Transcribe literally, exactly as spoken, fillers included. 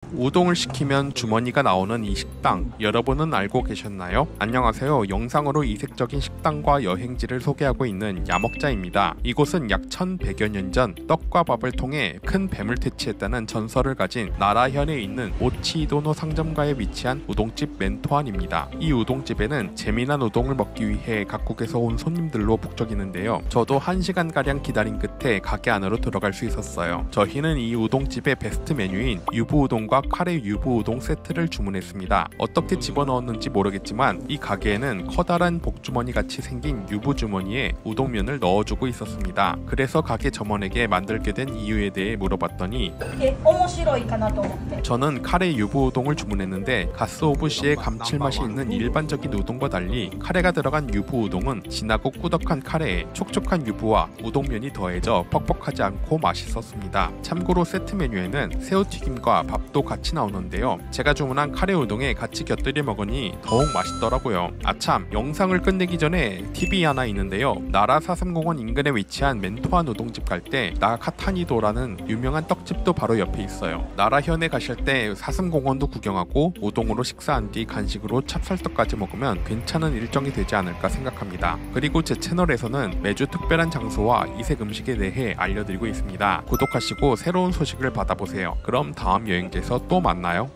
우동을 시키면 주머니가 나오는 이 식당, 여러분은 알고 계셨나요? 안녕하세요. 영상으로 이색적인 식당과 여행지를 소개하고 있는 야먹자입니다. 이곳은 약 천백여 년 전 떡과 밥을 통해 큰 뱀을 퇴치했다는 전설을 가진 나라현에 있는 오치이도노 상점가에 위치한 우동집 멘토안입니다. 이 우동집에는 재미난 우동을 먹기 위해 각국에서 온 손님들로 북적이는데요. 저도 한 시간가량 기다린 끝에 가게 안으로 들어갈 수 있었어요. 저희는 이 우동집의 베스트 메뉴인 유부우동과 카레 유부우동 세트를 주문했습니다. 어떻게 집어넣었는지 모르겠지만 이 가게에는 커다란 복주머니 같이 생긴 유부주머니에 우동면을 넣어주고 있었습니다. 그래서 가게 점원에게 만들게 된 이유에 대해 물어봤더니 저는 카레 유부우동을 주문했는데 가스오부시의 감칠맛이 있는 일반적인 우동과 달리 카레가 들어간 유부우동은 진하고 꾸덕한 카레에 촉촉한 유부와 우동면이 더해져 퍽퍽하지 않고 맛있었습니다. 참고로 세트 메뉴에는 새우튀김과 밥도 같이 나오는데요. 제가 주문한 카레 우동에 같이 곁들여 먹으니 더욱 맛있더라고요. 아참, 영상을 끝내기 전에 팁이 하나 있는데요. 나라 사슴공원 인근에 위치한 멘토안 우동집 갈 때 나카타니도라는 유명한 떡집도 바로 옆에 있어요. 나라현에 가실 때 사슴공원도 구경하고 우동으로 식사한 뒤 간식으로 찹쌀떡까지 먹으면 괜찮은 일정이 되지 않을까 생각합니다. 그리고 제 채널에서는 매주 특별한 장소와 이색 음식에 대해 알려드리고 있습니다. 구독하시고 새로운 소식을 받아보세요. 그럼 다음 여행지에서 또 만나요.